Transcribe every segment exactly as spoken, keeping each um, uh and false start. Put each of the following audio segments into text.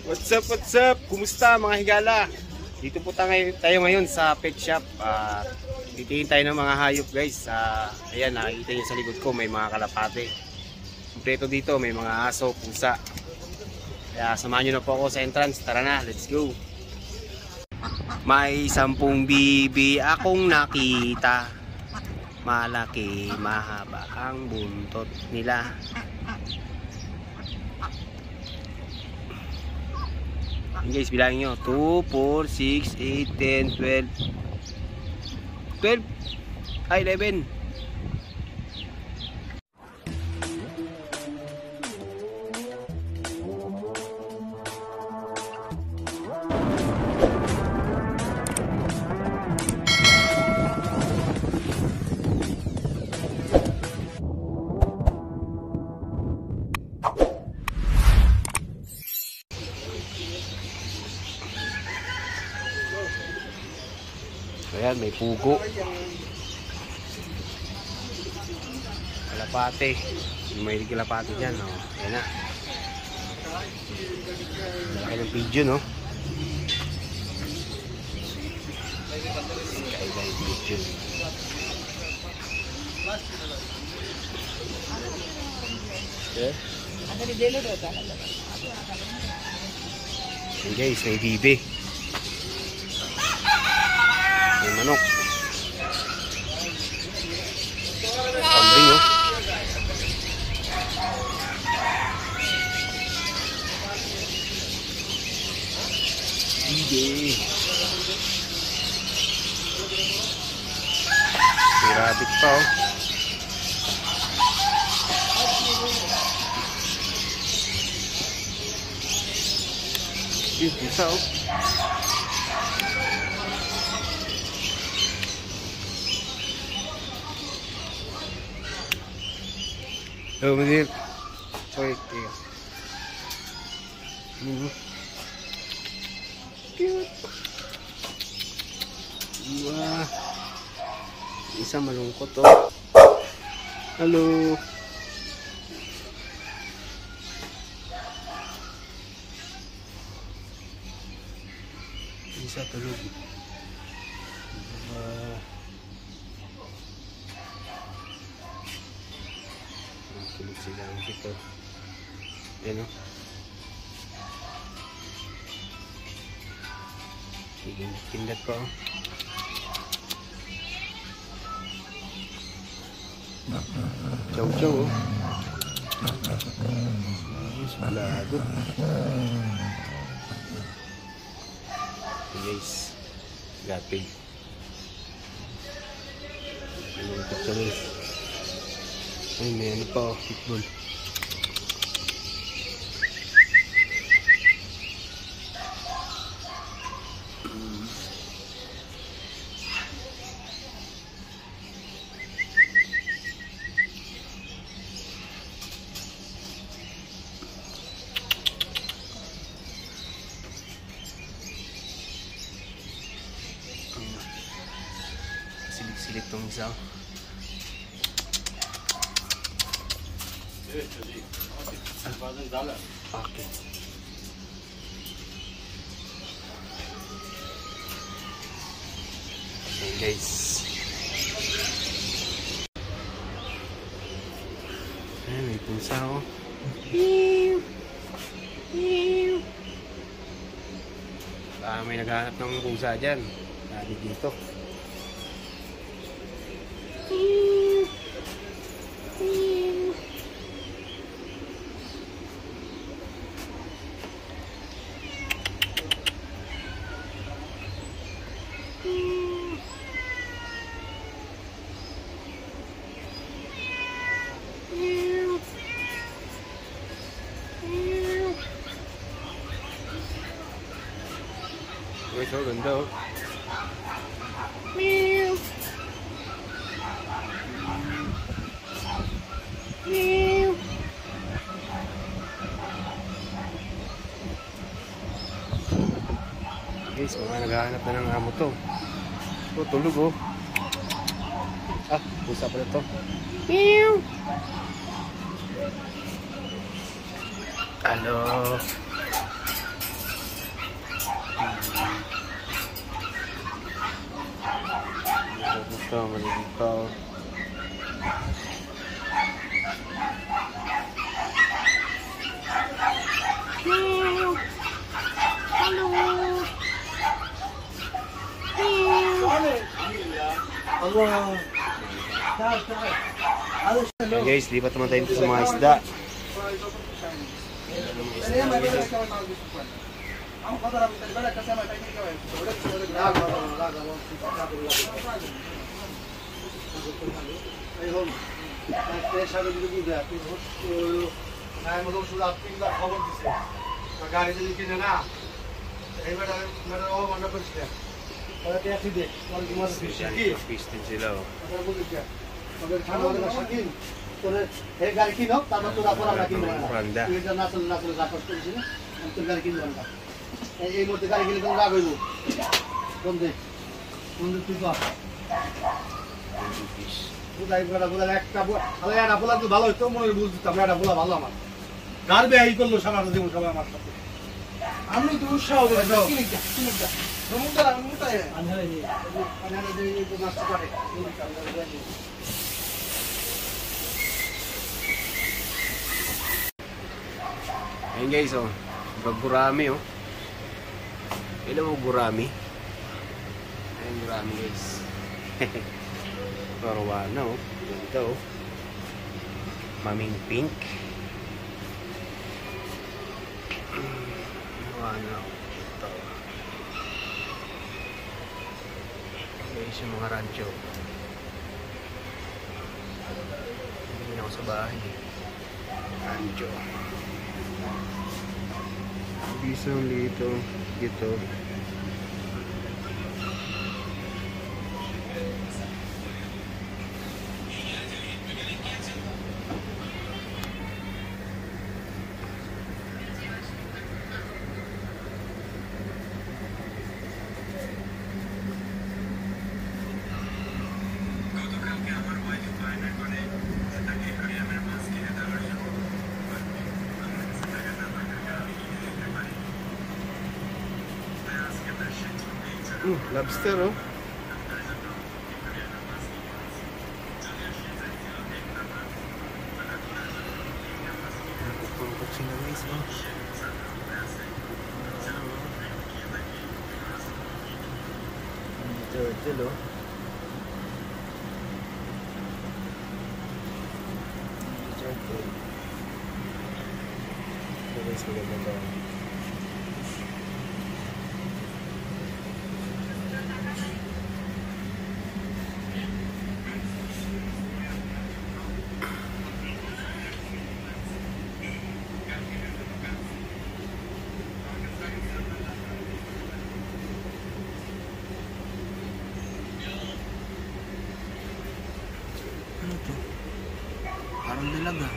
What's up, what's up? Kumusta mga higala? Dito po tayo, tayo ngayon sa pet shop. uh, Titingin tayo ng mga hayop guys. uh, Ayan, nakikita nyo sa likod ko may mga kalapate. Kompleto dito, may mga aso, pusa. Kaya samahan nyo na po ako sa entrance. Tara na, let's go. May sampung bibi akong nakita. Malaki, mahaba ang buntot nila. Guys, bilangin nyo two, four, six, eight, ten, twelve twelve ay eleven. Ayan, may pugo. Kalapate. May kalapate dyan, no? Ayan na. Malaki ng pigeon, no? Kaiba yung pigeon. Okay. Ayan guys, may bibi. May manok. Kambing, oh. Bibi. May rabbit pa, oh. Yung pusa, oh. Oh, manir. Sorry, tiga. Hmm. Cute. Wah. Isa malungkot, oh. Halo. Isa tulog. Uh, Tulog sila ang dito. Ayan, o. Kindat pa, o. Chow chow, o. Malado. Okay guys, gapig. Malungkot sa guys. Ay, may ano pa, oh, pitbull. Silit-silit tong isa. Okay. Okay guys. Ay, may pusa, oh. Baka may naghahanap ng pusa dyan. Dali dito. Guys, oh, ganda, oh. Meow. Meow. Guys, mga naghahanap na ng amo to. Oh, tulog, oh. Ah, pusa pala to. Meow. Hello. Ito, maliit pa oh. Okay guys, lipat naman tayo dito sa mga isda. Fish din sila oh. हे गाडी किन हो तब तुला पुरा किन Randa. International national राखस पनि छैन अनि त्यो गाडी किन भन्दा এই মধ্যে গাড়ি কিনে কোন লাগাইবো কোন দে কোন দে তুই কর বুলাই বড় বুলাই একটা আরে এটা বলা তো ভালো হইতো মনে বুঝতাম এটা বলা ভালো আমার গারবে আই করলো সামান্য দিমু সবাই আমার সাথে আমি তো উৎসাহ করে দাও কিনে যা কিনে যা সমুদ্র মুতা এ আনহারে নি আনহারে দে এই তো মাছ কাটে এই কামড়ে দে Ayun guys oh, gurami oh. Hello gurami. Ayun gurami guys. Parwana oh. Ito oh. Maming pink. Parwana oh. Ito. Guys yung mga rancho. Hindi ako sa bahay. Rancho. Isang dito, dito. Uh, lobster oh. Pangkot sila guys oh. Turtle oh. Turtle. Ito guys, maganda ba? Ano to? Parang dalaga.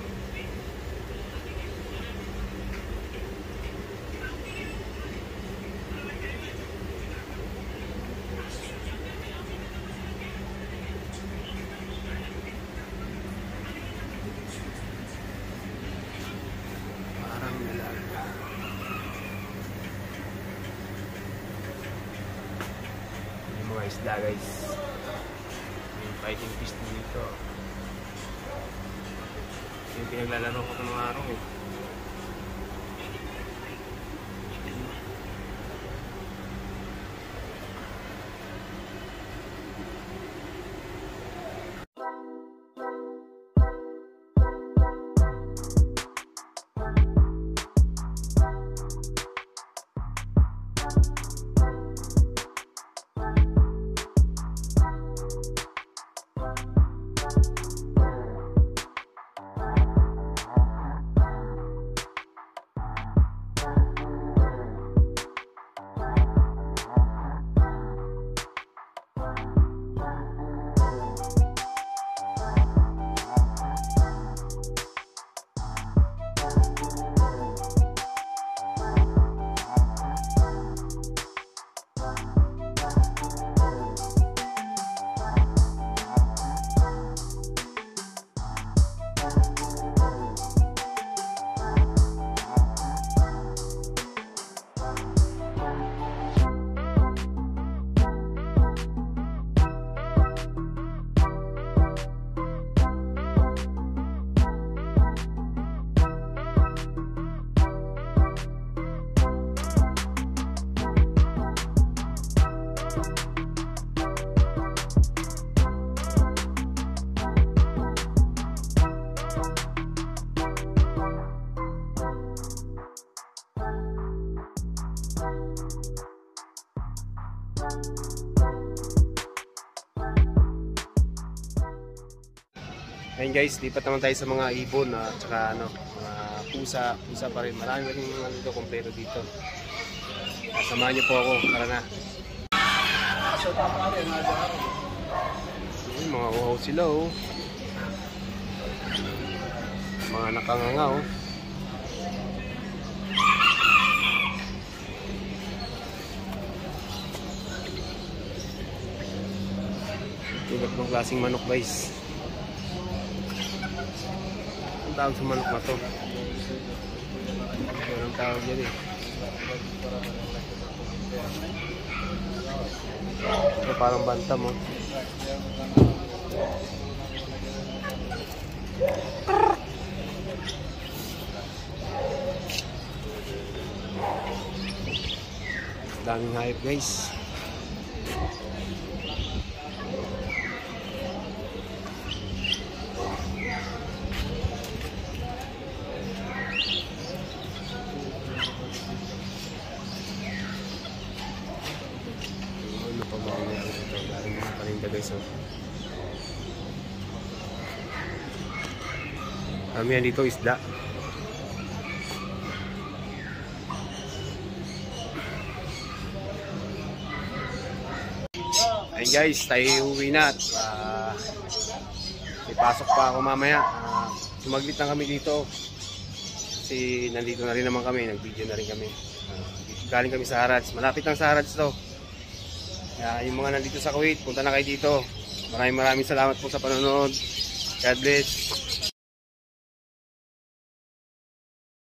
Parang dalaga. Yung mga isda guys. Fighting fish din dito. Yung pinaglalaro ko ng araw eh. Ayun guys, lipat naman tayo sa mga ibon at saka ano, mga pusa, pusa pa rin. Marami pa rin mga dito, kompleto dito. Ah, samahan niyo po ako, tara na. Ayun, mga uhaw sila oh. Mga nakanganga oh. Iba't ibang klaseng manok guys. Ang tawag sa manok na to. Anong tawag yan eh. Ito parang bantam oh. Daming hayop guys. Ano pa ba ang nangyari dito? Galing mga paninda guys oh. Kami yan dito isda. Ayun guys, tayo uwi na at uh, may pasok pa ako mamaya. Uh, sumaglit na kami dito kasi nandito na rin naman kami, nag-video na rin kami. Uh, galing kami sa Harads, malapit lang sa Harads to. Kaya yung mga nandito sa Kuwait, punta na kayo dito. Maraming maraming salamat po sa panonood. God bless.